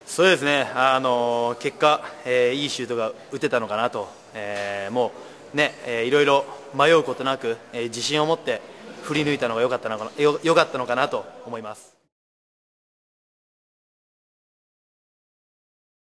そうですね、結果、いいシュートが打てたのかなと、もうね、いろいろ迷うことなく、自信を持って振り抜いたのが良かったのかなと思います。